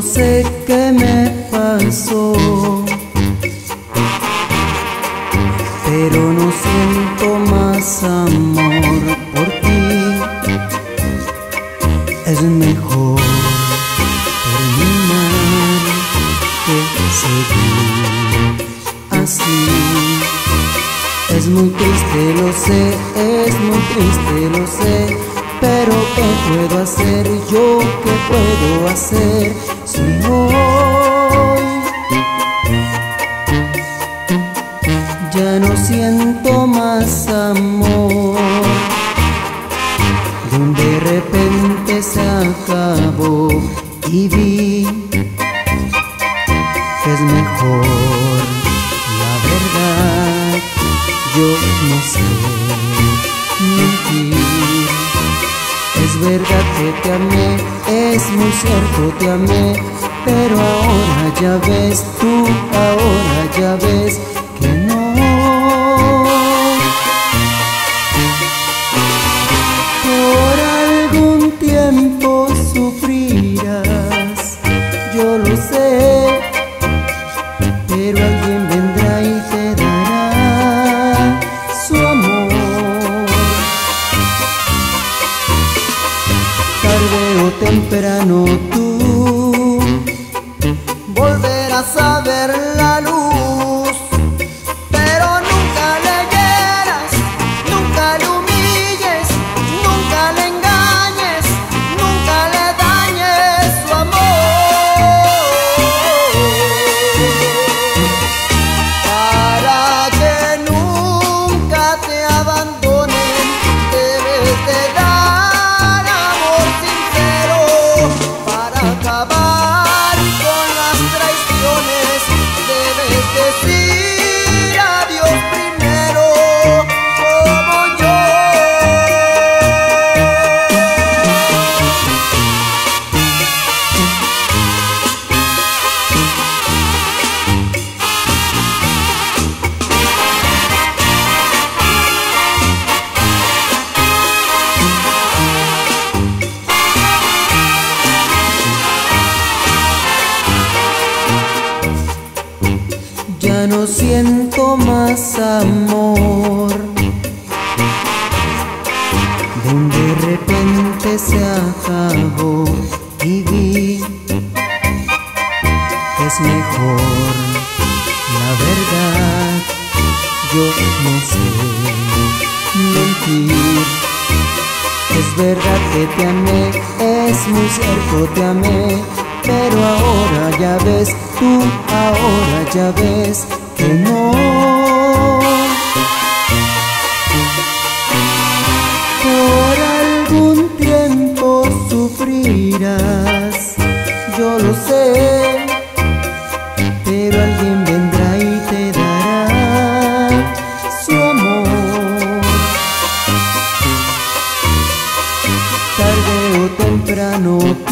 sé qué me pasó, pero no siento más amor por ti. Es mejor terminar que seguir así. Es muy triste, lo sé, es muy triste, lo sé, pero ¿qué puedo hacer yo? ¿Qué puedo hacer si hoy ya no siento más amor? De repente se acabó y vi que es mejor, la verdad, yo no sé mentir. Es verdad que te amé, es muy cierto, te amé, pero ahora ya ves tú, ahora ya ves que no. Por algún tiempo sufrirás, yo lo sé, pero alguien vendrá y te dará su amor. Tarde o temprano tú volverás a ver la luz, pero nunca le hieras, nunca le humilles, nunca le engañes, nunca le dañes su amor. Para que nunca te abandonen, debes de dar amor sincero. Para acabar con las traiciones, debes decir adiós primero, como yo. Ya no siento más amor, de repente se acabó y vi que es mejor, la verdad, yo no sé mentir. Es verdad que te amé, es muy cierto, te amé, pero ahora ya ves tú, ahora ya ves que no. Por algún tiempo sufrirás, yo lo sé, pero alguien vendrá y te dará su amor. Tarde o temprano